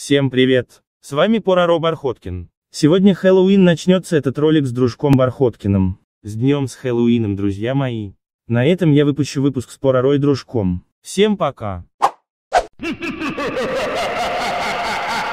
Всем привет! С вами Пороро Бархоткин. Сегодня Хэллоуин, начнется этот ролик с дружком Бархоткиным. С днем с Хэллоуином, друзья мои! На этом я выпущу выпуск с Пороро и дружком. Всем пока!